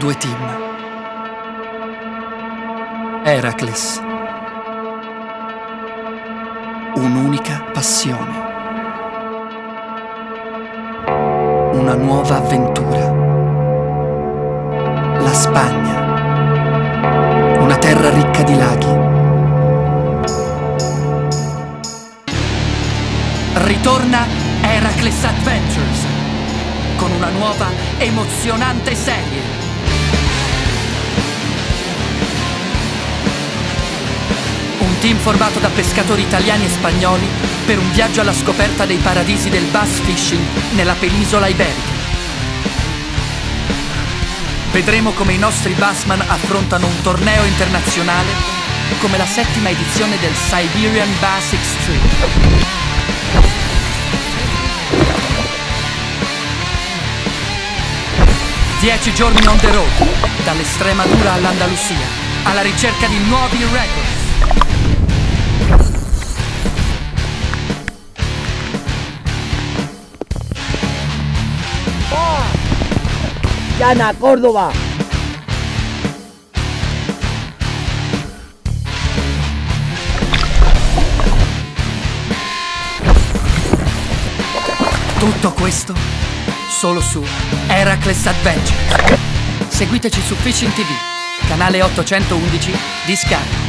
due team. Heracles. Un'unica passione. Una nuova avventura. La Spagna. Una terra ricca di laghi. Ritorna Heracles Adventures con una nuova emozionante serie. Un team formato da pescatori italiani e spagnoli per un viaggio alla scoperta dei paradisi del bass fishing nella penisola iberica. Vedremo come i nostri bassman affrontano un torneo internazionale come la 7ª edizione del Siberian Bass Extreme. 10 giorni on the road, dall'Estremadura all'Andalusia, alla ricerca di nuovi record. Llana, Córdoba. Tutto questo solo su Heracles Adventure. Seguiteci su Fishing TV, canale 811 di Sky.